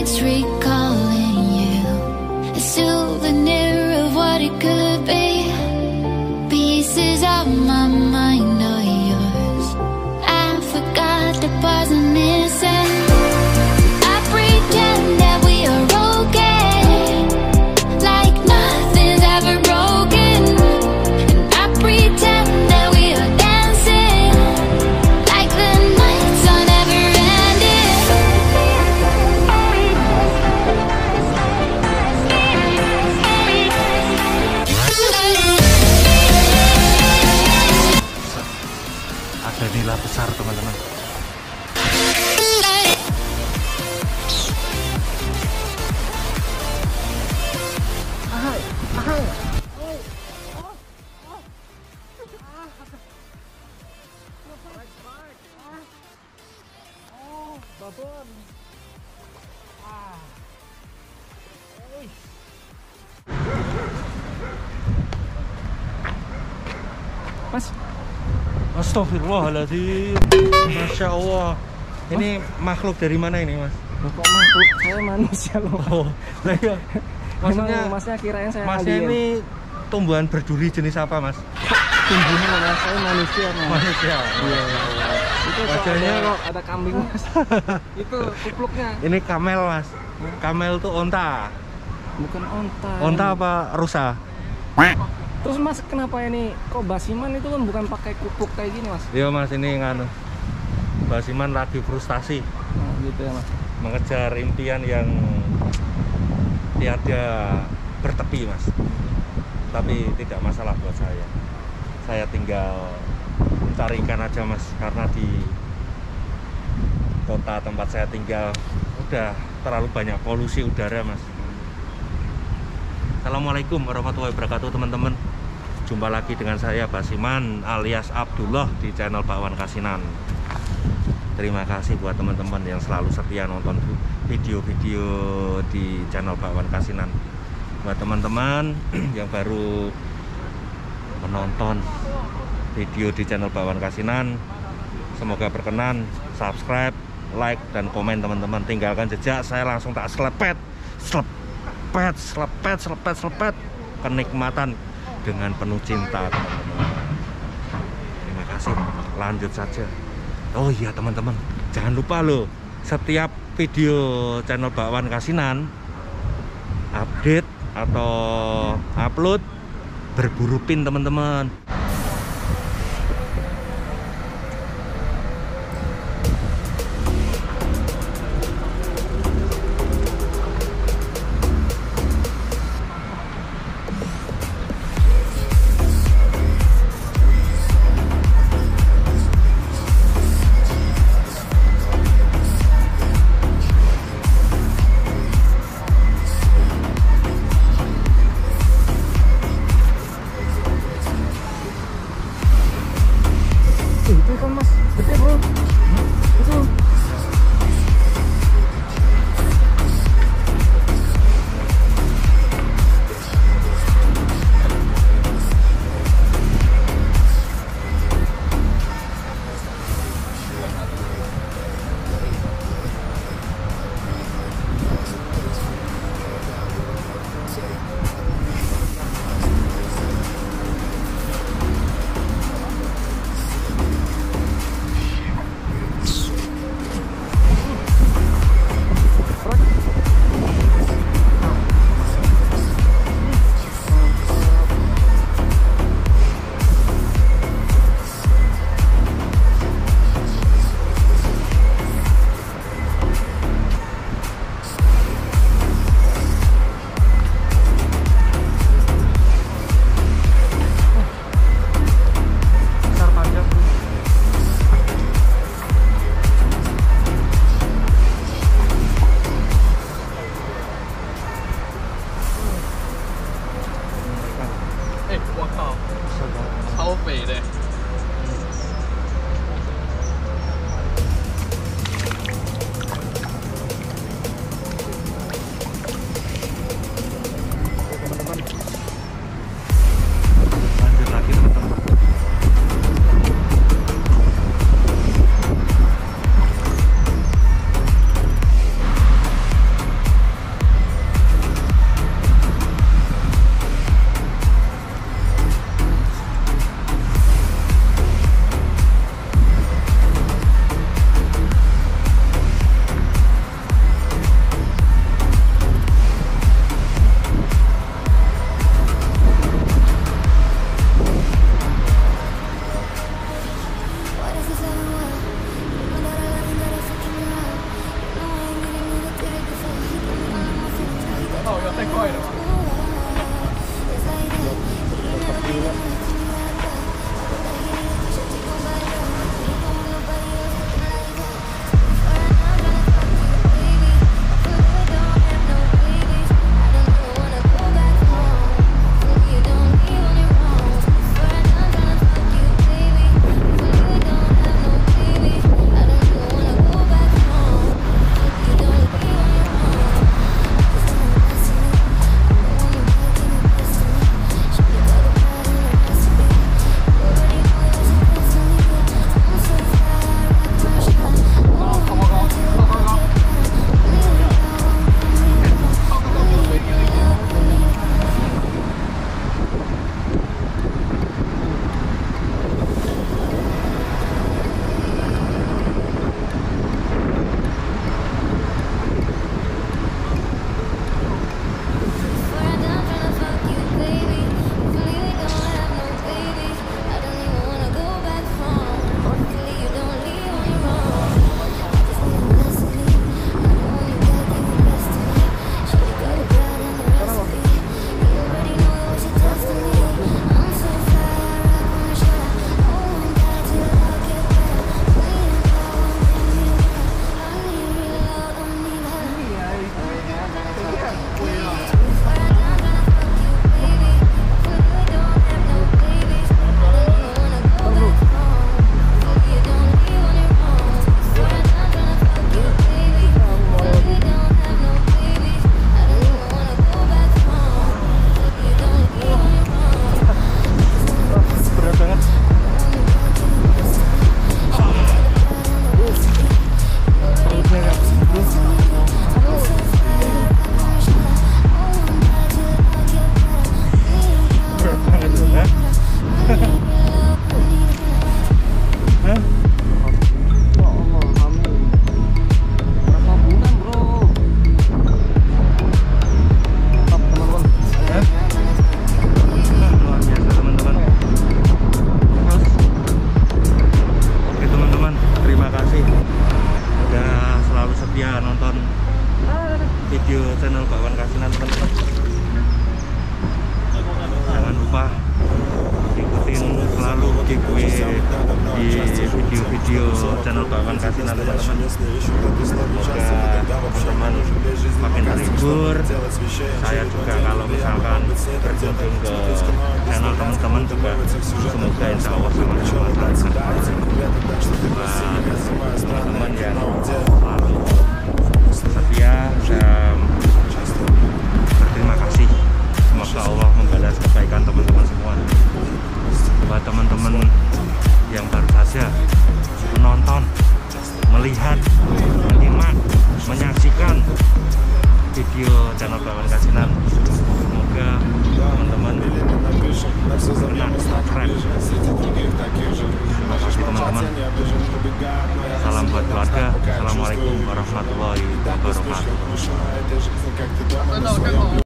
nights recalling you, a souvenir of what it could be. Pieces of my mind are yours. I forgot the parts I'm missing. I pretend that we are okay, like nothing's ever broken. And I pretend that we are dancing, like the nights are never ending. Ada nila besar teman-teman. Mas, Astagfirullahaladzim. Masya Allah. Ini makhluk dari mana ini, Mas? loh, kok makhluk? Saya manusia loh. Oh, nah iya. Maksudnya, masnya kirain saya Masnya alien. ini tumbuhan berduri jenis apa, Mas? Tumbuhnya mas, saya manusia mas. Manusia. Iya. Itu kok Wajahnya kok ada kambing mas. Itu kupluknya. ini kamel, Mas. Kamel tuh onta. Bukan onta. Onta apa rusa? Terus mas kenapa ini kok Basiman itu kan bukan pakai kupluk kayak gini mas? Iya, Mas, ini nganu. Basiman lagi frustasi Nah, gitu ya mas. mengejar impian yang tiada bertepi, Mas. Tapi tidak masalah buat saya. Saya tinggal mencari ikan aja, Mas, karena di kota tempat saya tinggal udah terlalu banyak polusi udara, Mas. Assalamualaikum warahmatullahi wabarakatuh, teman-teman. Jumpa lagi dengan saya Basiman alias Abdullah di channel Bakwan Kasinan. Terima kasih buat teman-teman yang selalu setia nonton video-video di channel Bakwan Kasinan. Buat teman-teman yang baru menonton video di channel Bakwan Kasinan, semoga berkenan, subscribe, like, dan komen teman-teman. Tinggalkan jejak, saya langsung tak selepet kenikmatan dengan penuh cinta, teman-teman. Terima kasih, lanjut saja. Oh iya teman-teman, jangan lupa loh, setiap video channel Bakwan Kasinan update atau upload berburu pin, teman-teman. setia nonton video channel Bakwan Kasinan teman-teman. Jangan lupa ikutin selalu giveaway di video-video channel Bakwan Kasinan teman-teman. Semoga teman-teman makin terhibur. Saya juga kalau misalkan berkunjung ke channel teman-teman juga semoga insya Allah sama-sama buat teman-teman yang selalu setia dan berterima kasih. Semoga Allah membalas kebaikan teman-teman semua. Buat teman-teman yang baru saja menonton, melihat, menyimak, menyaksikan video channel Bakwan Kasinan, semoga teman-teman kena subscribe. Terima kasih teman-teman. Salam buat keluarga. Assalamualaikum warahmatullahi wabarakatuh.